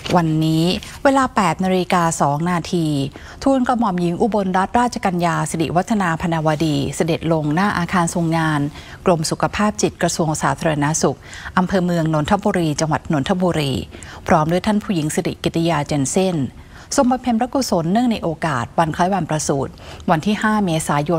วันนี้เวลา 8:02 น.ทูลกระหม่อมหญิงอุบลรัตนราชกัญญาสิริวัฒนาพนาวดีเสด็จลงหน้าอาคารทรงงานกรมสุขภาพจิตกระทรวงสาธารณสุขอำเภอเมืองนนทบุรีจังหวัดนนทบุรีพร้อมด้วยท่านผู้หญิงสิริกิติยาเจนเซ่นทรงบำเพ็ญพระกุศลเนื่องในโอกาสวันคล้ายวันประสูติวันที่ 5 เมษายน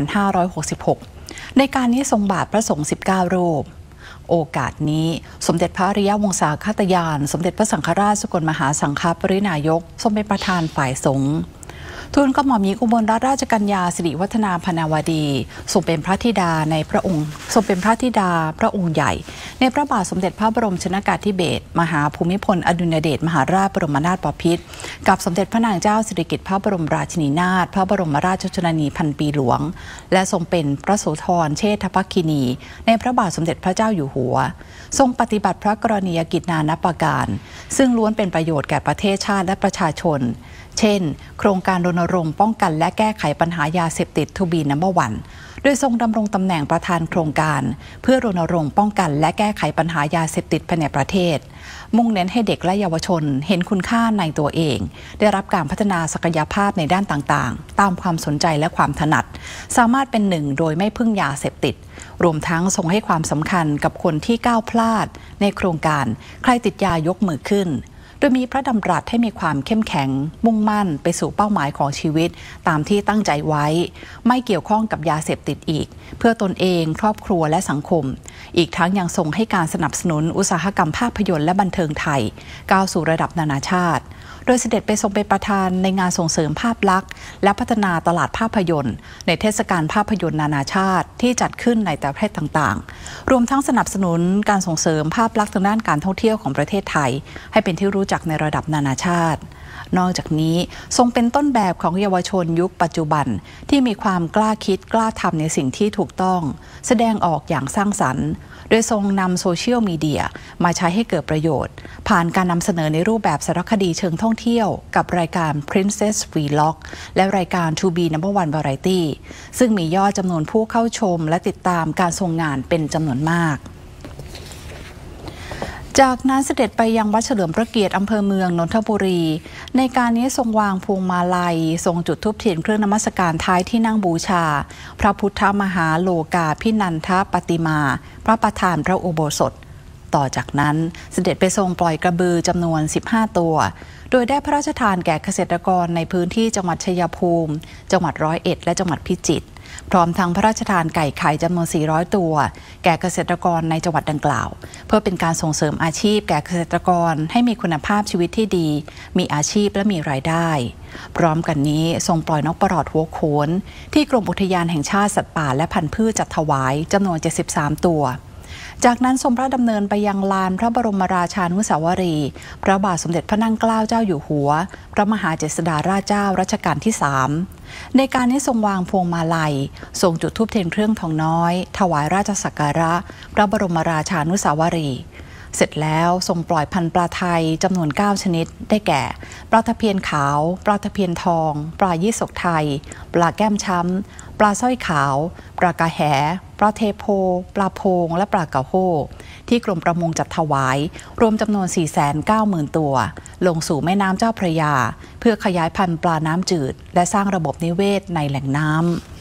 2566 ในการนี้ทรงบาทพระสงฆ์ 19 รูปโอกาสนี้สมเด็จพระอริยวงศาคตยานสมเด็จพระสังฆราชสกลมหาสังฆปรินายกทรงเป็นประธานฝ่ายสงฆ์ทูลกระหม่อมหญิงอุบลรัตนราชกัญญาสิริวัฒนาพนาวดีทรงเป็นพระธิดาในพระองค์ทรงเป็นพระธิดาพระองค์ใหญ่ในพระบาทสมเด็จพระบรมชนกาธิเบศรมหาภูมิพลอดุลยเดชมหาราชบรมนาถบพิตรกับสมเด็จพระนางเจ้าสิริกิติ์พระบรมราชินีนาถพระบรมราชชนนีพันปีหลวงและทรงเป็นพระโสธรเชษฐภคินีในพระบาทสมเด็จพระเจ้าอยู่หัวทรงปฏิบัติพระกรณียกิจนานับประการซึ่งล้วนเป็นประโยชน์แก่ประเทศชาติและประชาชนเช่นโครงการรณรงค์ป้องกันและแก้ไขปัญหายาเสพติด To be number one โดยทรงดำรงตำแหน่งประธานโครงการเพื่อรณรงค์ป้องกันและแก้ไขปัญหายาเสพติดภายในประเทศมุ่งเน้นให้เด็กและเยาวชนเห็นคุณค่าในตัวเองได้รับการพัฒนาศักยภาพในด้านต่างๆตามความสนใจและความถนัดสามารถเป็นหนึ่งโดยไม่พึ่งยาเสพติดรวมทั้งทรงให้ความสำคัญกับคนที่ก้าวพลาดในโครงการใครติดยายกมือขึ้นโดยมีพระดำรัสให้มีความเข้มแข็งมุ่งมั่นไปสู่เป้าหมายของชีวิตตามที่ตั้งใจไว้ไม่เกี่ยวข้องกับยาเสพติดอีกเพื่อตนเองครอบครัวและสังคมอีกทั้งยังทรงให้การสนับสนุนอุตสาหกรรมภาพยนตร์และบันเทิงไทยก้าวสู่ระดับนานาชาติโดยเสด็จไปทรงเป็นประธานในงานส่งเสริมภาพลักษณ์และพัฒนาตลาดภาพยนตร์ในเทศกาลภาพยนตร์นานาชาติที่จัดขึ้นในแต่ละประเทศต่างๆรวมทั้งสนับสนุนการส่งเสริมภาพลักษณ์ทางด้านการท่องเที่ยวของประเทศไทยให้เป็นที่รู้จักในระดับนานาชาตินอกจากนี้ทรงเป็นต้นแบบของเยาวชนยุคปัจจุบันที่มีความกล้าคิดกล้าทำในสิ่งที่ถูกต้องแสดงออกอย่างสร้างสรรค์โดยทรงนำโซเชียลมีเดียมาใช้ให้เกิดประโยชน์ผ่านการนำเสนอในรูปแบบสารคดีเชิงท่องเที่ยวกับรายการ Princess Vlog และรายการ To be number one Variety ซึ่งมียอดจำนวนผู้เข้าชมและติดตามการทรงงานเป็นจำนวนมากจากนั้นเสด็จไปยังวัดเฉลิมพระเกียรติอำเภอเมืองนนทบุรีในการนี้ทรงวางพวงมาลัยทรงจุดธูปเทียนเครื่องนมัสการท้ายที่นั่งบูชาพระพุทธมหาโลกาภินันทปฏิมาพระประธานพระอุโบสถต่อจากนั้นเสด็จไปทรงปล่อยกระบือจำนวน15ตัวโดยได้พระราชทานแก่เกษตรกรในพื้นที่จังหวัดชัยภูมิจังหวัด101และจังหวัดพิจิตรพร้อมทั้งพระราชทานไก่ไข่จำนวน400ตัวแก่เกษตรกรในจังหวัดดังกล่าวเพื่อเป็นการส่งเสริมอาชีพแก่เกษตรกรให้มีคุณภาพชีวิตที่ดีมีอาชีพและมีรายได้พร้อมกันนี้ทรงปล่อยนกปลอดหัวโขนที่กรมอุทยานแห่งชาติสัตว์ป่าและพันธุ์พืชจัดถวายจำนวน73ตัวจากนั้นทรงพระดำเนินไปยังลานพระบรมราชานุสาวรีย์พระบาทสมเด็จพระนั่งเกล้าเจ้าอยู่หัวพระมหาเจษฎาราชเจ้ารัชกาลที่3ในการนี้ทรงวางพวงมาลัยทรงจุดธูปเทียนเครื่องทองน้อยถวายราชสักการะพระบรมราชานุสาวรีย์เสร็จแล้วทรงปล่อยพันธุ์ปลาไทยจำนวน9ชนิดได้แก่ปลาตะเพียนขาวปลาตะเพียนทองปลายี่สกไทยปลาแก้มช้ำปลาสร้อยขาวปลากระแหปลาเทโพปลาโพงและปลากระโฮที่กรมประมงจัดถวายรวมจำนวน 490,000 ตัวลงสู่แม่น้ำเจ้าพระยาเพื่อขยายพันธุ์ปลาน้ำจืดและสร้างระบบนิเวศในแหล่งน้ำ